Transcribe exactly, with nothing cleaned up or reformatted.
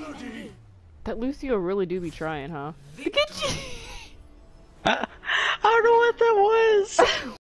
That Lucio really do be trying, huh? I don't know what that was.